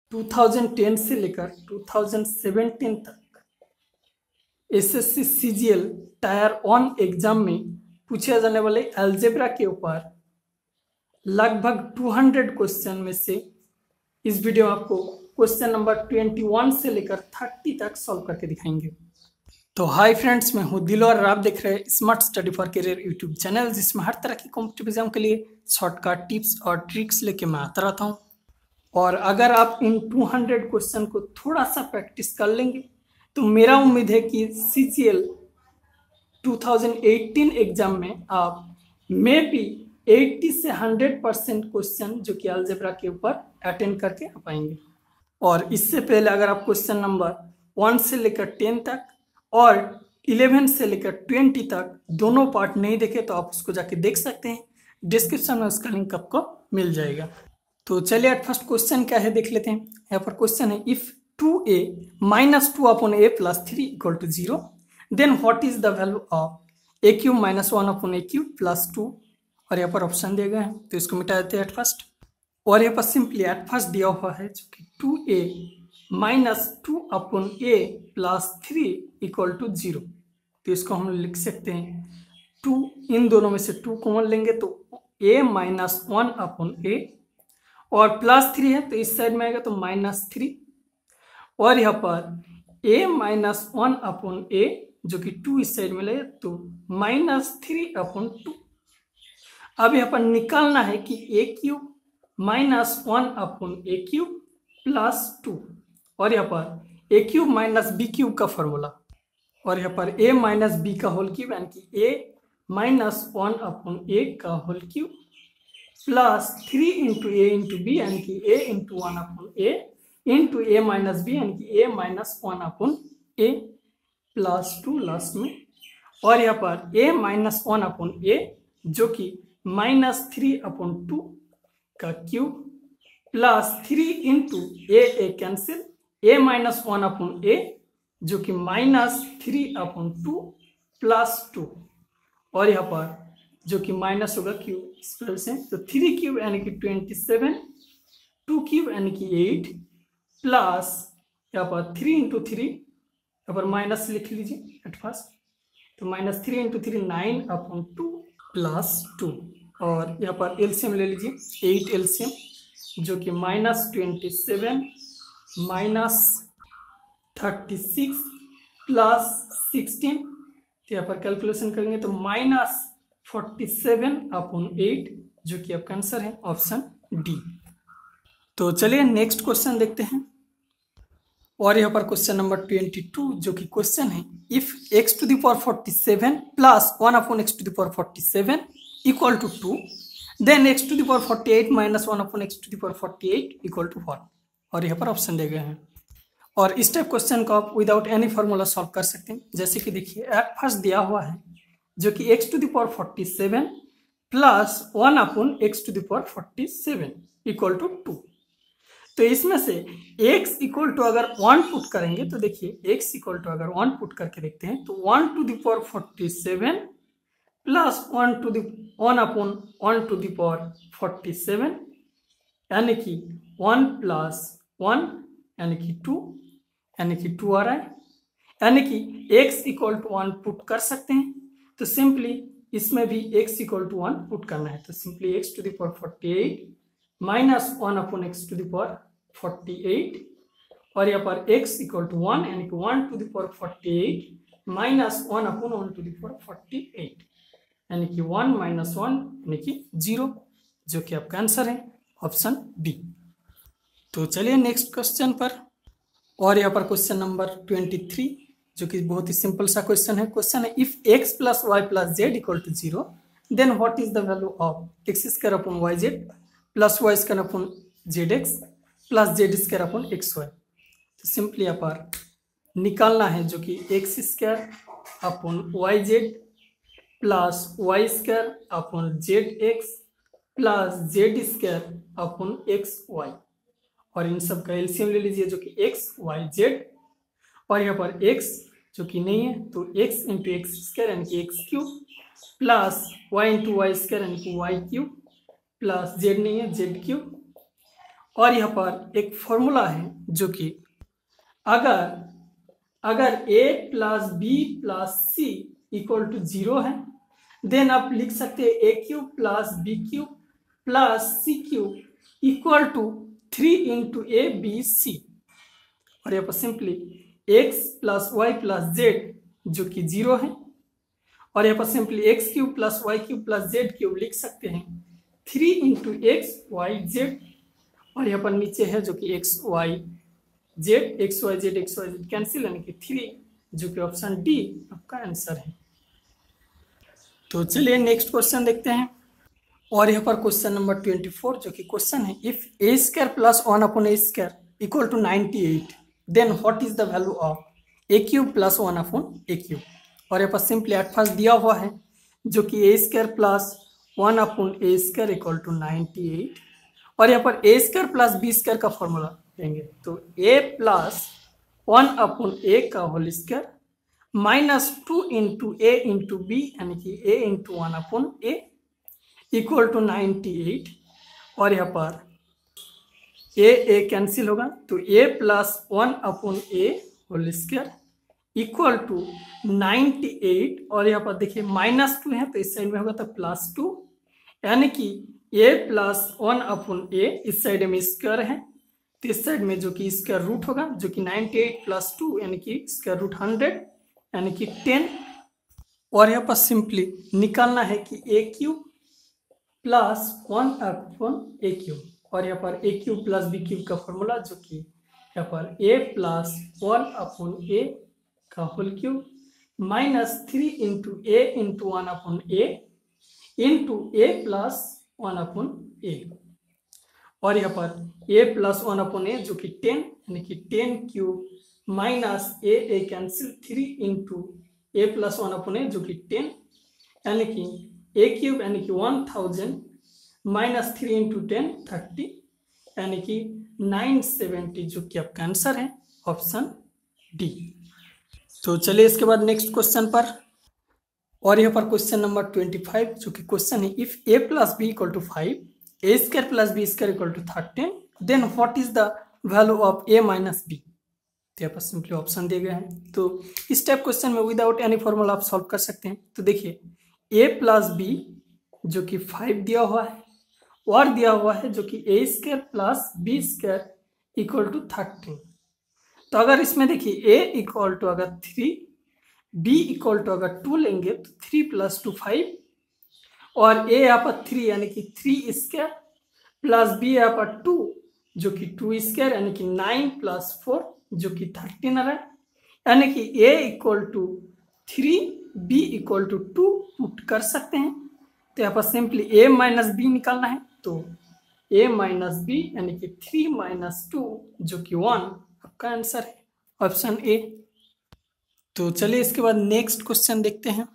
2010 से लेकर 2017 तक एसएससी सीजीएल टायर 1 एग्जाम में पूछे जाने वाले अलजेब्रा के ऊपर लगभग 200 क्वेश्चन में से इस वीडियो में आपको क्वेश्चन नंबर 21 से लेकर 30 तक सॉल्व करके दिखाएंगे। तो हाय फ्रेंड्स, मैं हूं दिल और आप देख रहे हैं smart study for career YouTube channel, जिसमें हर तरह की कॉम्पिटिटिव एग्जाम के लिए शॉर्टकट टिप्स और ट्रिक्स लेके मैं आता रहता हूं। और अगर आप इन 200 क्वेश्चन को थोड़ा सा प्रैक्टिस कर लेंगे तो मेरा उम्मीद है कि सीजीएल 2018 एग्जाम में आप मे बी 80 से 100% क्वेश्चन जो कि अलजेब्रा के ऊपर अटेंड करके आ पाएंगे। और इससे पहले अगर आप क्वेश्चन नंबर 1 से लेकर 10 तक और 11 से लेकर 20 तक दोनों पार्ट नहीं देखे तो आप उसको जाके देख सकते हैं, डिस्क्रिप्शन में उसका लिंक आपको मिल जाएगा। तो चलिए एट फर्स्ट क्वेश्चन क्या है देख लेते हैं। यहाँ पर क्वेश्चन है if 2a minus 2 upon a plus 3 equal to 0 then what is the value of a cube minus 1 upon a cube plus 2। और यहाँ पर ऑप्शन दिए गए हैं तो इसको मिटा देते हैं एट फर्स्ट। और यहाँ पर सिंपली एट फर्स्ट दिया हुआ है जो कि 2a minus 2 upon a plus 3 equal to 0। तो इसको हम लिख सकते हैं 2, इन दोनों में से 2 कॉमन लेंगे तो a minus 1 upon a और प्लस 3 है तो इस साइड में आएगा तो -3। और यहाँ पर a minus 1 upon a जो कि 2 इस साइड में ले तो -3 upon 2। अब यहाँ पर निकालना है कि a cube minus 1 upon a cube plus 2। और यहाँ पर a cube minus B cube का फॉर्मूला और यहाँ पर a माइनस बी का होल क्यूब यानी कि a minus 1 upon a का whole cube plus 3 into A into B यानी कि a into 1 upon a into a minus B यानी कि a minus 1 upon a plus 2 last में। और यहाँ पर a माइनस 1 अपॉन a जो कि -3 अपॉन 2 का cube plus 3 into a cancel a minus 1 upon a जो कि -3 अपॉन 2 प्लस 2। और यहाँ पर जो कि माइनस होगा क्यूब स्पेल से तो 3 क्यूब यानी कि 27, 2 क्यूब यानी कि 8 प्लस यहाँ पर 3 इंटू 3 यहाँ पर माइनस लिख लीजिए एट फर्स्ट तो -3 इंटू 3 9 अपॉन 2 प्लस 2। और यहाँ पर एलसीएम ले लीजिए 8 एलसीएम जो कि -27 -36 प्लस 16। तो यहाँ पर कैलकुलेशन करेंगे तो -47 अपॉन 8 जो कि आपका आंसर है ऑप्शन डी। तो चलिए नेक्स्ट क्वेश्चन देखते हैं। और यहाँ पर क्वेश्चन नंबर 22 जो कि क्वेश्चन है if x to the power 47 plus 1 upon x to the power 47 equal to 2 then x to the power 48 minus 1 upon x to the power 48 equal to 1। और यहाँ पर ऑप्शन दिए गए हैं और इस टाइप क्वेश्चन को आप विदाउट एनी फॉर्मूला सॉल्व कर सकते हैं। जैसे कि देखिए एट फर्स्ट दिया हुआ है जो कि x to the power 47 plus 1 upon x to the power 47 equal to 2। तो इसमें से x इक्वल टू अगर 1 पुट करेंगे तो देखिए x इक्वल टू अगर 1 पुट करके देखते हैं तो 1 to the power 47 plus 1 upon 1 to the power 47 यानी कि 1 प्लस 1 यानी कि 2 यानी कि 2 आ रहा है, यानी कि x इक्वल टू 1 पुट कर सकते हैं। तो सिंपली इसमें भी x इक्वल टू 1 पुट करना है तो simply x to the power 48 minus 1 upon x to the power 48 और यहाँ पर x इक्वल टू 1 यानी कि 1 to the power 48 minus 1 upon 1 to the power 48 यानी कि 1 माइनस 1 यानी कि 0 जो कि आपका आंसर है ऑप्शन बी। तो चलिए नेक्स्ट क्वेश्चन पर। और यहाँ पर क्वेश्चन नंबर 23 जो कि बहुत ही सिंपल सा क्वेश्चन है। क्वेश्चन है if x plus Y plus Z equal to 0 then what is the value of X square upon Y Z plus Y square upon Z X plus Z square upon X Y. तो simply यहाँ पर निकालना है जो कि X square upon Y Z plus Y square upon Z X plus Z square upon X Y. और इन सब का एलसीएम ले लीजिए जो कि एक्स वाई जेड और यहाँ पर x जो कि नहीं है तो x इंटू एक्स स्क्वायर यानी कि X cube plus y into Y square यानी कि वाई क्यूब प्लस z नहीं है जेड क्यूब और यहाँ पर एक फॉर्मूला है जो कि अगर a plus B plus C equal to 0 है, देन आप लिख सकते हैं a cube plus B cube plus C cube equal to 3 into A B C. और यहाँ पर simply x plus Y plus Z जो कि 0 है, और यहाँ पर simply X cube plus Y cube plus Z cube लिख सकते हैं 3 इंटू एक्स वाई जेड। और यहाँ पर नीचे है जो कि एक्स वाई जेड कैंसिल, यानी कि 3, जो कि ऑप्शन डी आपका आंसर है। तो चलिए नेक्स्ट क्वेश्चन देखते हैं। और यहाँ पर क्वेश्चन नंबर 24 जो कि क्वेश्चन है, if A square plus 1 upon A square equal to 98, then what is the value of A cube plus 1 upon A cube. और यहाँ पर सिंपली एट फर्स्ट दिया हुआ है जो कि A square plus 1 upon A square equal to 98, और यहाँ पर A square plus B square का फॉर्मूला देंगे, तो ए प्लस 1 अपॉन ए का whole square minus 2 into A into B, यानी कि A into 1 upon A equal to 98। और यहाँ पर ए कैंसिल होगा, तो A plus 1 upon A whole square equal to 98। और यहाँ पर देखिए -2 है तो इस साइड में होगा तो +2, यानी कि a प्लस 1 अपॉन ए, इस साइड में स्क्वायर है तो इस साइड में जो कि स्क्वायर रूट होगा, जो कि 98 प्लस 2 यानी कि स्क्वायर रूट 100, यानी कि 10। और यहाँ पर सिंपली निकालना है कि A cube plus 1 upon A cube, और यहाँ पर A cube plus B cube का फॉर्मूला जो कि यहाँ पर ए प्लस 1 अपॉन ए का whole cube minus 3 into A into 1 upon A into A plus 1 upon A. और यहाँ पर ए प्लस 1 अपॉन ए जो कि 10, यानी कि 10 cube minus A cancel 3 into A plus 1 upon A जो कि 10, यानी कि ए क्यूब यानी कि 1000 माइनस 3 इंटू 10 30, यानी कि 970, जो कि आपका आंसर है ऑप्शन डी। तो चलिए इसके बाद नेक्स्ट क्वेश्चन पर। और यहाँ पर क्वेश्चन नंबर 25 जो कि क्वेश्चन है, if A plus B equal to 5, A square plus B square equal to 13, then what is the value of A minus B. तो यहाँ पर सिंपली ऑप्शन दिए गए हैं, तो इस टाइप क्वेश्चन में विदाउट एनी फॉर्मूला आप सॉल्व कर सकते हैं। तो देखिए ए प्लस बी जो कि 5 दिया हुआ है, और दिया हुआ है जो कि A square plus B square equal to 13। तो अगर इसमें देखिए a इक्वल टू अगर 3, b इक्वल टू अगर 2 लेंगे तो 3 प्लस 2 5, और a यहाँ पर 3 यानी कि 3 स्क्वायर प्लस b यहाँ पर 2 जो कि 2 स्क्वायर, यानी कि 9 प्लस 4 जो कि 13 आ रहा है, यानी कि a equal to 3 b equal to 2 put कर सकते हैं। तो यहाँ पर सिंपली a माइनस बी निकालना है, तो a माइनस बी यानी कि 3 माइनस 2 जो कि 1 आपका आंसर है ऑप्शन ए। तो चलिए इसके बाद नेक्स्ट क्वेश्चन देखते हैं।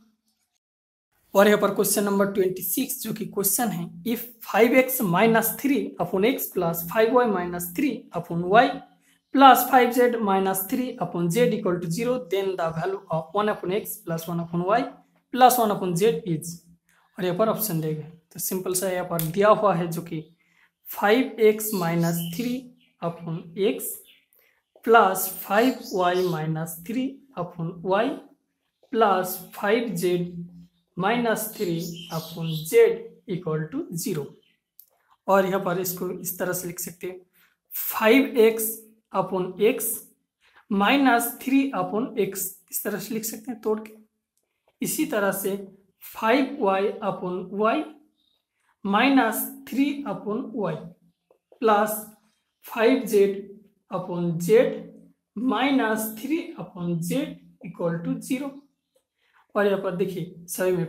और यहाँ पर क्वेश्चन नंबर 26 जो कि क्वेश्चन है, if 5x minus 3 upon X plus 5y minus 3 upon Y plus 5z minus 3 upon Z equal to 0, then the value of 1 upon X plus 1 upon Y plus 1 upon Z is. और यहाँ पर option देगा, तो simple सा यहाँ पर दिया हुआ है जो कि 5x minus 3 upon X plus 5y minus 3 upon Y plus 5z minus 3 upon Z equal to 0। और यहाँ पर इसको इस तरह से लिख सकते हैं, 5x upon X minus 3 upon X, इस तरह से लिख सकते हैं तोड़ के। इसी तरह से 5y upon Y minus 3 upon Y plus 5z upon Z minus 3 upon Z equal to 0। और यहाँ पर देखिए सभी में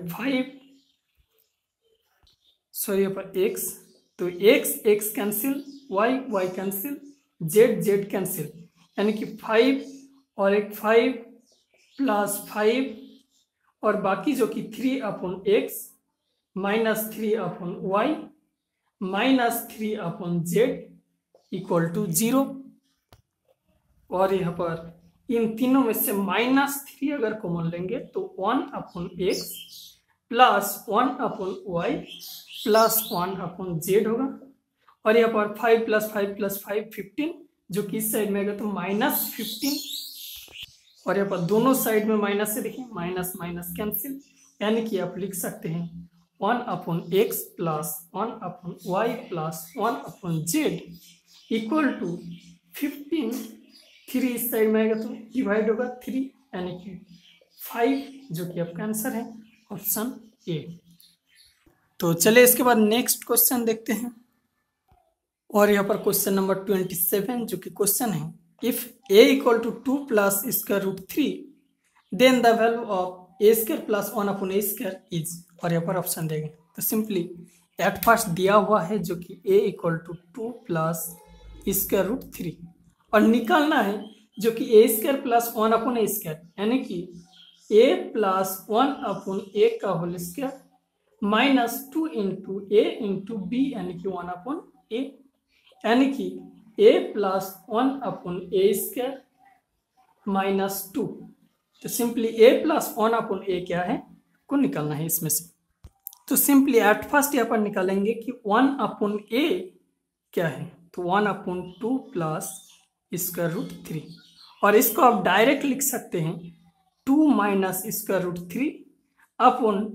यहाँ पर x, तो x cancel, y cancel, z cancel, यानी कि 5 और एक 5 प्लस 5 और बाकी जो कि 3 upon X minus 3 upon Y minus 3 upon Z equal to 0। और यहाँ पर इन तीनों में से -3 अगर कॉमन लेंगे तो 1 upon X plus 1 upon Y plus 1 upon Z होगा। और यहाँ पर 5 + 5 + 5 15, जो कि इस साइड में आएगा तो -15, और यहाँ पर दोनों साइड में माइनस से देखिए माइनस माइनस कैंसिल, यानी कि आप लिख सकते हैं 1/x + 1/y + 1/z equal to 15। 3 इस साइड में आएगा तो डिवाइड होगा 3, यानी कि 5, जो कि आपका आंसर है ऑप्शन ए। तो चलिए इसके बाद नेक्स्ट क्वेश्चन देखते हैं, और यहाँ पर क्वेश्चन नंबर 27 जो कि क्वेश्चन है, if a = 2 + √3 then the value of a² + 1/a² is, और यहाँ पर ऑप्शन देंगे तो सिंपली एट फर्स्ट दिया हुआ है जो कि a = 2 + √3, और निकालना है जो कि a² + 1/a², यानी कि a + 1/a² -2 × a × b, यानी कि 1/a, यानी कि a + 1/a² -2, तो सिंपली a + 1/a क्या है को निकालना है इसमें से। तो सिंपली एट फर्स्ट यहाँ पर निकालेंगे कि 1/a क्या है, तो 1/2 + √3, और इसको आप डायरेक्ट लिख सकते हैं 2 - √3 /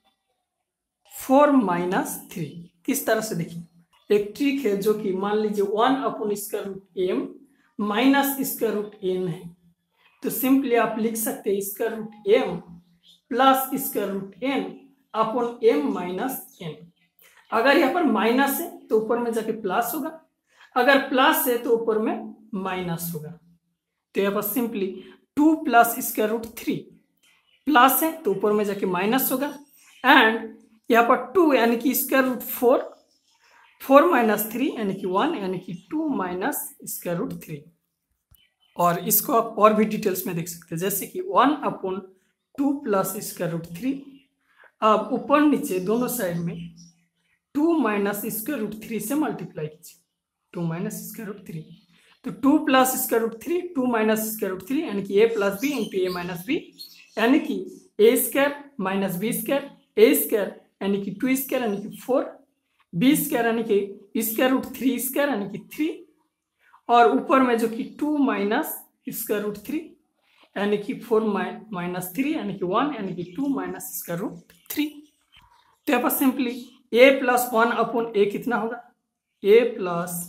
4 - 3। किस तरह से देखिए, एक ट्रिक है जो कि मान लीजिए 1/√m -√n है, तो सिंपली आप लिख सकते हैं √m + √n / m-n। अगर यहाँ पर माइनस है तो ऊपर में जाके प्लस होगा, अगर प्लस है तो ऊपर में माइनस होगा, तो यहाँ पर सिंपली 2 + √3 प्लस है तो ऊपर में जाके माइनस होगा, एंड यहाँ पर 2 यानी कि √4, 4 - 3 यानी कि 1, यानी कि 2 - √3। और इसको आप और भी डिटेल्स में देख सकते हैं, जैसे कि 1/2 + √3, अब ऊपर नीचे दोनों साइड में 2 - √3 से मल्टीप्लाई कीजिए, 2 - √3, तो 2 + √3, 2 - √3, यानी कि a + b × a - b, यानी कि a² - b², a² यानी कि 2², यानी कि 4, b² यानी कि √3², यानी कि 3, और ऊपर में जो कि 2 - √3 यानी कि 4 - 3 यानी कि 1, यानी कि 2 - √3। तो यहाँ पर सिंपली a + 1/a कितना होगा, a +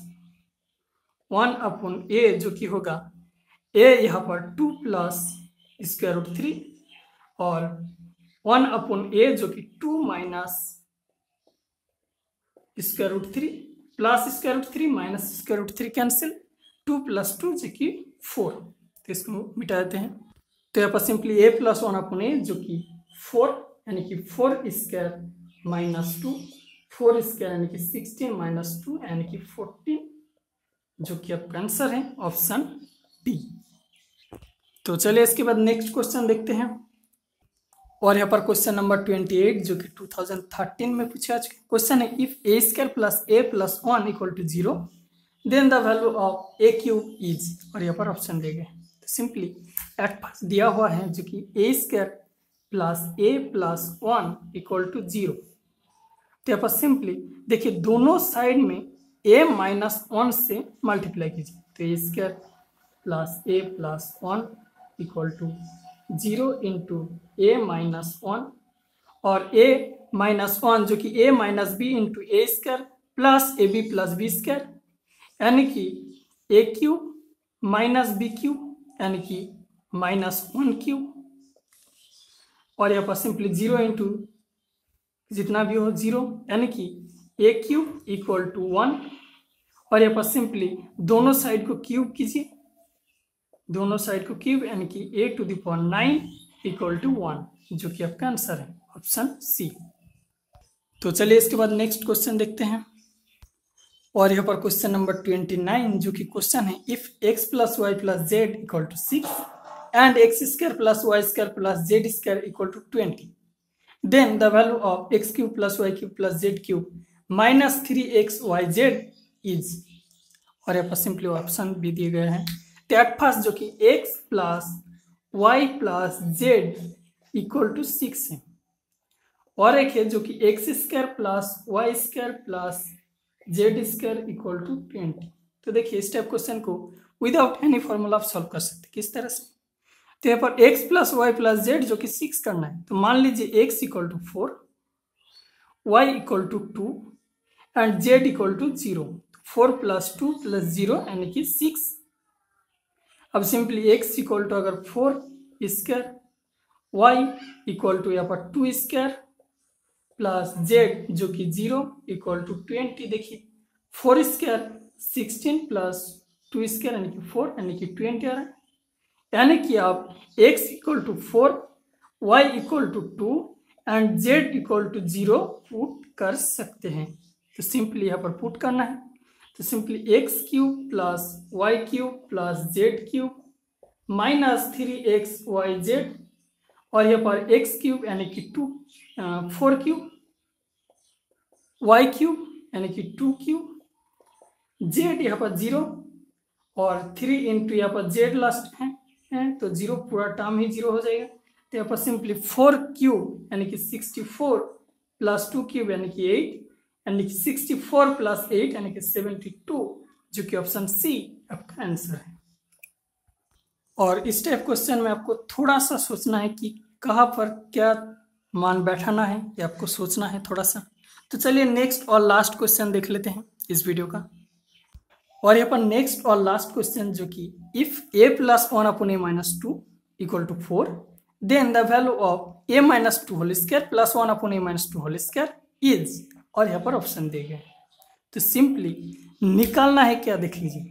1/a जो कि होगा a यहाँ पर 2 + √3 और 1/a जो कि 2 - √3 प्लस √3 - √3 कैंसिल, 2 + 2 जो कि 4, तो इसको मिटा देते हैं। तो यहाँ पर सिंपली a + 1/a जो कि 4, यानी कि 4² - 2, 4² यानी कि 16 - 2 यानी कि 14, जो कि आपका आंसर है ऑप्शन डी। तो चलिए इसके बाद नेक्स्ट क्वेश्चन देखते हैं, और यहाँ पर क्वेश्चन नंबर 28 जो कि 2013 में पूछा क्वेश्चन है, if a² + a + 1 = 0 then the value of a³ is, और यहाँ पर ऑप्शन दे गए, तो सिंपली एट फर्स्ट दिया हुआ है जो कि a² + a + 1 = 0, तो यहाँ पर सिंपली देखिए दोनों साइड में a - 1 से मल्टीप्लाई कीजिए, तो a² + a + 1 = 0 × a - 1, और a - 1 जो कि a - b × a² + ab + b², यानी कि a³ - b³ यानी कि -1³, और यहाँ पर सिंपली 0 × जितना भी हो 0, यानी कि a³ = 1, और यहाँ पर सिंपली दोनों साइड को क्यूब कीजिए, दोनों साइड को क्यूब, यानी कि a⁹ = 1, जो कि आपका आंसर है ऑप्शन सी। तो चलिए इसके बाद नेक्स्ट क्वेश्चन देखते हैं, और यहाँ पर क्वेश्चन नंबर 29 जो कि क्वेश्चन है, if x + y + z = 6 and x² + y² + z² = 20 then the value of x³ + y³ + z³ -3xyz is, और यहाँ पर सिंपली ऑप्शन भी दिए गए हैं, तो एट फर्स्ट जो कि x + y + z = 6 है, और एक है जो कि x² + y² + Z square equal to 20। तो देखिए इस टाइप क्वेश्चन को विदाउट एनी फॉर्मूला आप सॉल्व कर सकते हैं। किस तरह से? तो यहाँ पर x plus Y plus Z जो कि 6 करना है, तो मान लीजिए x equal to 4, y equal to 2 and z equal to 0। 4 plus 2 plus 0 यानी कि 6। अब सिंपली x इक्वल टू अगर 4 स्क्वायर, y इक्वल टू यहाँ पर 2 स्क्वायर प्लस z जो कि 0 इक्वल टू 20। देखिए 4 स्क्वायर 16 प्लस 2 स्क्वायर यानी कि 4 यानी कि 20 आ रहा है। यानी कि आप x equal to 4, y equal to 2 and z equal to 0 put कर सकते हैं। तो सिंपली यहाँ पर पुट करना है, तो simply x cube plus y cube plus z cube minus 3xyz और यहाँ पर x क्यूब यानी कि 4 क्यूब, y क्यूब यानी कि 2 क्यूब, z यहाँ पर 0 और 3 इंटू यहाँ पर z लास्ट है तो 0 पूरा टर्म ही 0 हो जाएगा। तो यहाँ पर सिंपली 4 क्यूब यानी कि 64 प्लस 2 क्यूब यानी कि 8 यानी कि 64 प्लस 8 यानी कि 72 जो कि ऑप्शन सी आपका आंसर है। और इस टाइप क्वेश्चन में आपको थोड़ा सा सोचना है कि कहाँ पर क्या मान बैठाना है, ये आपको सोचना है थोड़ा सा। तो चलिए नेक्स्ट और लास्ट क्वेश्चन देख लेते हैं इस वीडियो का। और यहाँ पर नेक्स्ट और लास्ट क्वेश्चन जो कि if a plus 1 upon a minus 2 equal to 4 then the value of a minus 2 whole square plus 1 upon a minus 2 whole square is, और यहाँ पर ऑप्शन दिए गए। तो सिंपली निकालना है क्या, देख लीजिए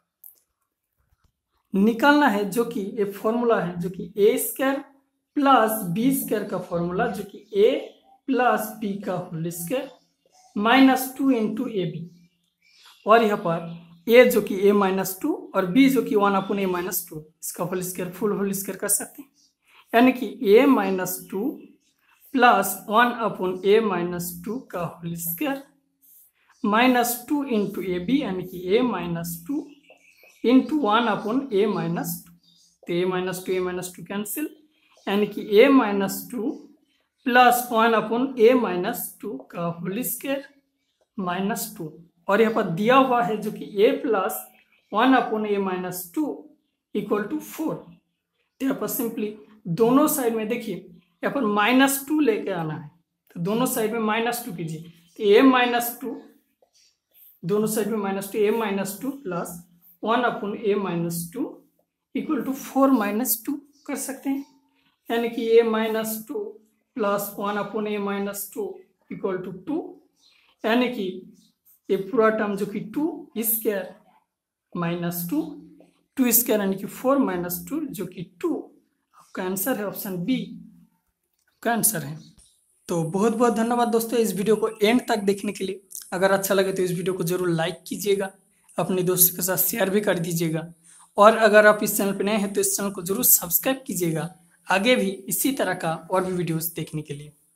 निकालना है जो कि एक फॉर्मूला है जो कि a square plus b square का फॉर्मूला जो कि a प्लस b का whole square minus 2 into A B, और यहाँ पर a जो कि a माइनस 2 और b जो कि 1 अपॉन a माइनस 2, इसका whole square full whole square कर सकते हैं। यानी कि a minus 2 plus 1 upon a minus 2 का whole square minus 2 into A B यानी कि a minus 2 into 1 upon a minus 2। तो a माइनस 2 कैंसिल यानी कि a minus 2 plus 1 upon a minus 2 का होल स्क्वायर माइनस 2, और यहाँ पर दिया हुआ है जो कि a plus 1 upon a minus 2 equal to 4। तो यहाँ पर सिंपली दोनों साइड में देखिए यहाँ पर माइनस 2 लेके आना है, तो दोनों साइड में माइनस 2 कीजिए। तो a माइनस 2 दोनों साइड में minus 2, a minus 2 plus 1 upon a minus 2 equal to 4 minus 2 कर सकते हैं। यानी कि a minus 2 plus 1 upon a minus 2 equal to 2, यानी कि ये पूरा टर्म जो कि 2 स्क्वायर माइनस 2 स्क्वायर यानी कि 4 माइनस 2 जो कि 2 आपका आंसर है, ऑप्शन बी का आंसर है। तो बहुत बहुत धन्यवाद दोस्तों इस वीडियो को एंड तक देखने के लिए। अगर अच्छा लगे तो इस वीडियो को जरूर लाइक कीजिएगा, अपने दोस्तों के साथ शेयर भी कर दीजिएगा, और अगर आप इस चैनल पर नए हैं तो इस चैनल को जरूर सब्सक्राइब कीजिएगा आगे भी इसी तरह का और भी वीडियोस देखने के लिए।